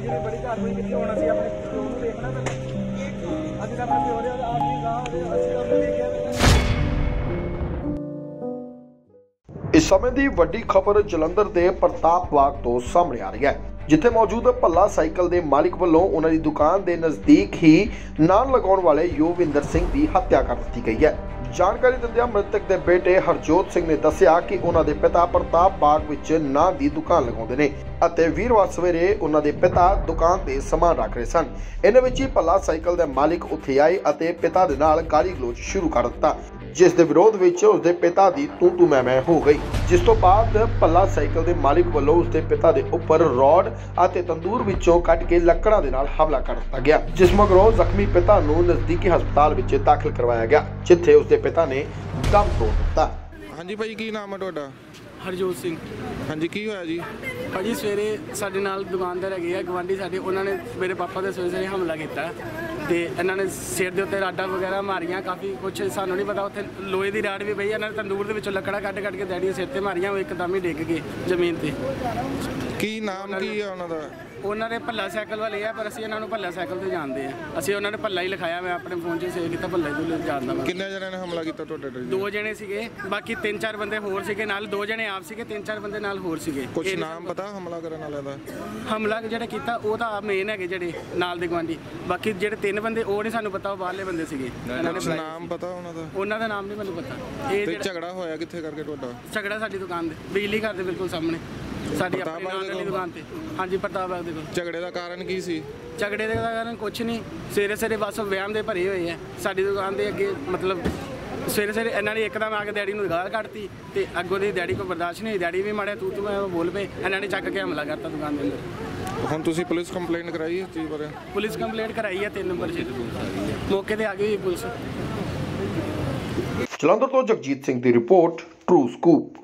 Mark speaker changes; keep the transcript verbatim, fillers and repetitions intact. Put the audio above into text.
Speaker 1: ਜਿਹੜੀ ਬੜੀ ਕਾਰਵਾਈ ਕੀਤੀ ਹੋਣਾ ਸੀ ਆਪਣੇ ਪਿਓ ਨੂੰ ਦੇਖਣਾ ਪੈਂਦਾ। ਅਸੀਂ ਤਾਂ ਆਪਣੇ ਪਿਓ ਦੇ ਆਦਮੀ ਗਾਂ ਉਹਦੇ ਅਸੀਂ ਉਹਨੂੰ ਦੇਖਿਆ।
Speaker 2: इस समय की वड्डी खबर जलंधर के प्रताप बाग तो सामने आ रही है, जिथे मौजूद भल्ला साइकिल के मालिक वालों उन्हां दी दुकान के नज़दीक ही नान लगाने वाले योविंदर सिंह की हत्या कर दी गई है। जानकारी दिंदियां मृतक के बेटे हरजोत सिंह ने दस्सिया कि उन्हां दे पिता प्रताप बाग विच नान की दुकान लगाउंदे ने ਅਤੇ ਵੀਰਵਾਰ ਸਵੇਰੇ ਉਹਨਾਂ ਦੇ ਪਿਤਾ ਦੁਕਾਨ ਤੇ ਸਮਾਨ ਰੱਖ ਰਹੇ ਸਨ। ਇਹਨਾਂ ਵਿੱਚ ਹੀ ਭੱਲਾ ਸਾਈਕਲ ਦੇ ਮਾਲਿਕ ਉੱਥੇ ਆਏ ਅਤੇ ਪਿਤਾ ਦੇ ਨਾਲ ਗਾਲੀ ਗਲੋਚ ਸ਼ੁਰੂ ਕਰ ਦਿੱਤਾ, ਜਿਸ ਦੇ ਵਿਰੋਧ ਵਿੱਚ ਉਸਦੇ ਪਿਤਾ ਦੀ ਤੂੰ ਤੂੰ ਮੈਂ ਮੈਂ ਹੋ ਗਈ। ਜਿਸ ਤੋਂ ਬਾਅਦ ਭੱਲਾ ਸਾਈਕਲ ਦੇ ਮਾਲਿਕ ਵੱਲੋਂ ਉਸਦੇ ਪਿਤਾ ਦੇ ਉੱਪਰ ਰੋਡ ਅਤੇ ਤੰਦੂਰ ਵਿੱਚੋਂ ਕੱਢ ਕੇ ਲੱਕੜਾਂ ਦੇ ਨਾਲ ਹਮਲਾ ਕਰ ਦਿੱਤਾ ਗਿਆ, ਜਿਸ ਮਗਰੋਂ ਜ਼ਖਮੀ ਪਿਤਾ ਨੂੰ ਨਜ਼ਦੀਕੀ ਹਸਪਤਾਲ ਵਿੱਚ ਦਾਖਲ ਕਰਵਾਇਆ ਗਿਆ, ਜਿੱਥੇ ਉਸਦੇ ਪਿਤਾ ਨੇ ਦਮ ਤੋੜ ਦਿੱਤਾ।
Speaker 3: ਹਾਂਜੀ ਭਾਈ, ਕੀ ਨਾਮ ਹੈ ਤੁਹਾਡਾ?
Speaker 1: ਹਰਜੋਤ ਸਿੰਘ।
Speaker 3: ਹਾਂਜੀ, ਕੀ ਹੋਇਆ ਜੀ?
Speaker 1: ਭਾਜੀ ਸਵੇਰੇ ਸਾਡੇ ਨਾਲ ਦੁਕਾਨਦਾਰ ਹੈਗੇ ਆ ਗਵਾਂਢੀ ਸਾਡੇ, ਉਹਨਾਂ ਨੇ ਮੇਰੇ ਪਾਪਾ ਦੇ ਸਵੇਰੇ ਸਵੇਰੇ ਹਮਲਾ ਕੀਤਾ ਤੇ ਇਹਨਾਂ ਨੇ ਸਿਰ ਦੇ ਉੱਤੇ ਰਾਡਾਂ ਵਗੈਰਾ ਮਾਰੀਆਂ, ਕਾਫੀ ਕੁਛ ਸਾਨੂੰ ਨਹੀਂ ਪਤਾ। ਉੱਥੇ ਲੋਹੇ ਦੀ ਰਾਡ ਵੀ ਪਈ, ਇਹਨਾਂ ਨੇ ਤੰਦੂਰ ਦੇ ਵਿੱਚੋਂ ਲੱਕੜਾਂ ਕੱਢ ਕੱਢ ਕੇ ਡੈਡੀ ਦੇ ਸਿਰ ਤੇ ਮਾਰੀਆਂ, ਉਹ ਇੱਕਦਮ ਹੀ ਡਿੱਗ ਗਏ ਜ਼ਮੀਨ ਤੇ।
Speaker 3: ਕੀ ਨਾਮ ਕੀ ਆ ਉਹਨਾਂ ਦਾ?
Speaker 1: ਉਹਨਾਂ ਦੇ ਭੱਲਾ ਸਾਈਕਲ ਵਾਲੇ ਆ, ਪਰ ਅਸੀਂ ਇਹਨਾਂ ਨੂੰ ਭੱਲਾ ਸਾਈਕਲ ਤੇ ਜਾਣਦੇ ਆ। ਅਸੀਂ ਉਹਨਾਂ ਨੇ ਭੱਲਾ ਹੀ ਲਿਖਾਇਆ, ਮੈਂ ਆਪਣੇ ਫੋਨ 'ਚ ਸੇਵ ਕੀਤਾ ਭੱਲਾ ਹੀ ਜਾਣਦਾ ਮੈਂ।
Speaker 3: ਕਿੰਨੇ ਜਣਿਆਂ ਨੇ ਹਮਲਾ ਕੀਤਾ ਤੁਹਾਡੇ ਤੇ?
Speaker 1: ਦੋ ਜਣੇ ਸੀਗੇ, ਬਾਕੀ ਤਿੰਨ ਚਾਰ ਬੰਦੇ ਹੋਰ ਸੀਗੇ ਨਾਲ। ਦੋ ਜਣੇ ਆਪ ਸੀਗੇ, ਤਿੰਨ ਚਾਰ ਬੰਦੇ ਨਾਲ ਹੋਰ ਸੀਗੇ।
Speaker 3: ਕੁਝ ਨਾਮ ਪਤਾ ਹਮਲਾ ਕਰਨ ਵਾਲਿਆਂ ਦਾ?
Speaker 1: ਹਮਲਾ ਜਿਹੜਾ ਕੀਤਾ ਉਹ ਤਾਂ ਮੇਨ ਹੈਗੇ ਜਿਹੜੇ ਨਾਲ ਦੇ ਗਵਾਂਢੀ, ਬਾਕੀ ਜਿਹੜੇ ਤਿੰਨ ਬੰਦੇ ਉਹ ਨਹੀਂ ਸਾਨੂੰ ਪਤਾ, ਉਹ ਬਾਹਰਲੇ ਬੰਦੇ ਸੀਗੇ।
Speaker 3: ਨਾਮ ਪਤਾ ਉਹਨਾਂ ਦਾ?
Speaker 1: ਉਹਨਾਂ ਦਾ ਨਾਮ ਨਹੀਂ ਮੈਨੂੰ ਪਤਾ। ਇਹ
Speaker 3: ਤੇ ਝਗੜਾ ਹੋਇਆ ਕਿੱਥੇ ਕਰਕੇ ਤੁਹਾਡਾ?
Speaker 1: ਝਗੜਾ ਸਾਡੀ ਦੁਕਾਨ ਤੇ, ਬਿਜਲੀ ਘਰ ਦੇ ਬਿਲਕੁਲ ਸਾਹਮਣੇ, ਸਾਡੀ ਆਪਣੀ ਨਾਲ ਵਾਲੀ ਦੁਕਾਨ ਤੇ। ਹਾਂਜੀ, ਪ੍ਰਤਾਪ ਬਾਗ ਦੇ ਕੋਲ।
Speaker 3: ਝਗੜੇ ਦਾ ਕਾਰਨ ਕੀ ਸੀ?
Speaker 1: ਝਗੜੇ ਦਾ ਕਾਰਨ ਕੁਛ ਨਹੀਂ, ਸਵੇਰੇ ਸਵੇਰੇ ਬਸ ਵਹਿਮ ਦੇ ਭਰੇ ਹੋਏ ਆ ਸਾਡੀ ਦੁਕਾਨ ਦੇ ਅੱਗੇ। ਮਤਲਬ ਸਵੇਰੇ ਸਵੇਰੇ ਇਹਨਾਂ ਨੇ ਇੱਕਦਮ ਆ ਕੇ ਡੈਡੀ ਨੂੰ ਗਾਲ ਕੱਢਤੀ ਤੇ ਅੱਗੋਂ ਦੀ ਡੈਡੀ ਕੋਲ ਬਰਦਾਸ਼ਤ ਨਹੀਂ, ਡੈਡੀ ਵੀ ਮਾੜਿਆ ਤੂੰ ਤੂੰ ਮੈਂ ਬੋਲ ਪਏ, ਇਹਨਾਂ ਨੇ ਚੱਕ ਕੇ ਹਮਲਾ ਕਰਤਾ ਦੁਕਾਨ ਦੇ ਅੰਦਰ।
Speaker 3: ਹੁਣ ਤੁਸੀਂ ਪੁਲਿਸ ਕੰਪਲੇਂਟ ਕਰਾਈ ਇਸ ਚੀਜ਼ ਬਾਰੇ?
Speaker 1: ਪੁਲਿਸ ਕੰਪਲੇਂਟ ਕਰਾਈ ਹੈ ਤਿੰਨ ਨੰਬਰ 'ਚ, ਮੌਕੇ ਤੇ ਆ ਗਈ ਪੁਲਿਸ।
Speaker 2: ਜਲੰਧਰ ਤੋਂ ਜਗਜੀਤ ਸਿੰਘ ਦੀ ਰਿਪੋਰਟ, ਟਰੂ ਸਕੂਪ।